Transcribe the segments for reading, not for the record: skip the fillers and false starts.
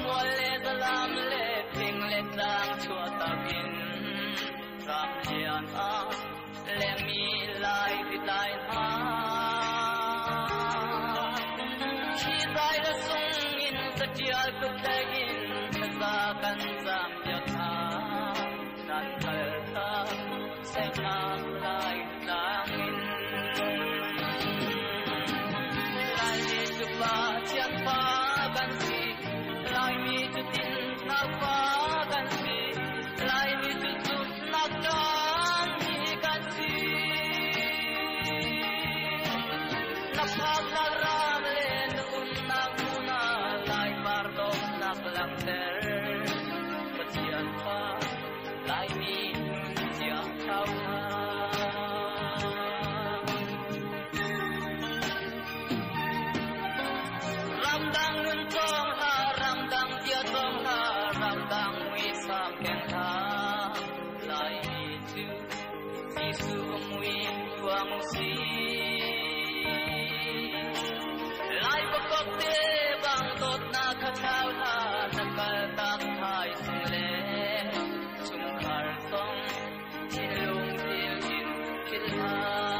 mua lệ ta làm lệ phình lệ tang chua ta bin ram lian a lệ mi lai vi tai ha khi tai ra sung in sa tial ku te in sa kan zam ya tha nan kal ta se na lai lang in lai ni tu pa chian pa kan si lai mi tu tin na pa kan si lai mi tu tu na kan ni kan si na pa na ram le na na na lai par do na lang ter pa chian pa lai mi chia thao ram dang nun tong ha ram dang chia tong ha ram dang wi sam ken ha lai mi tu Giêsu mui quang si lai ba kok te bang tot na kha thao ha na kal tam thai sung le sung khar tong chin lung til in kil ha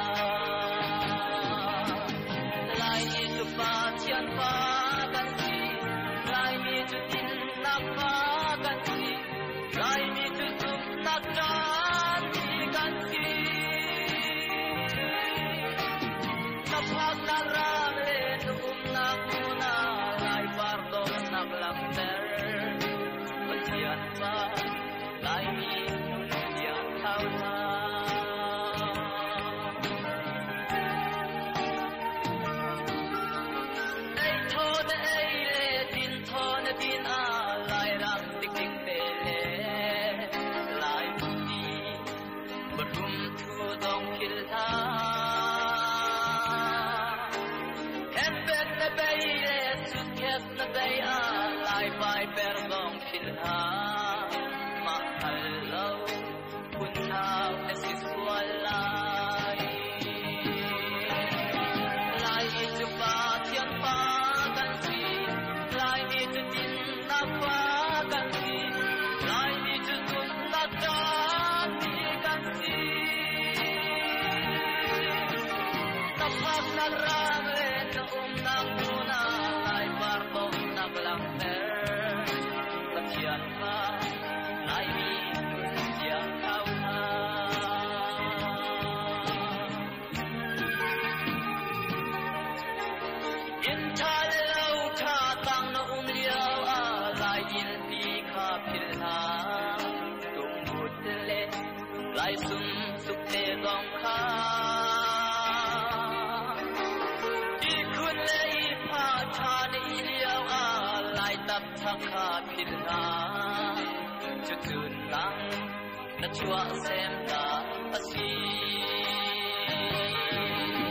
lai ni tu pa chian pa kan si lai mi tu tin na pa kan si lai mi tu tu na kan ni kan si na phak na ram le tu na na lai par do na lam ter pa chian pa lai mi ya thao tha ai thon ai le tin thon tin a lai ram tik tik te le lai mi barum thu dong khil tha hem bet na bay le su khet na bay a lai bai per dong khil ha ma hal lo kun thao na si sual lai lai tu pa tian pa kan si lai mi tu tin na pa kan si lai mi tu tu na ta ni kan si na phak na ram le na na na lai par to na lang ter pa chian pa lai mi ya thao tha in tha lo tha tang na liao a lai in pi kha phil ha tum mut le lai sum suk te dong kha i khun le i pha tha ni liao a lai tap tha kha phil ha chu tun lang na chua sem ta asi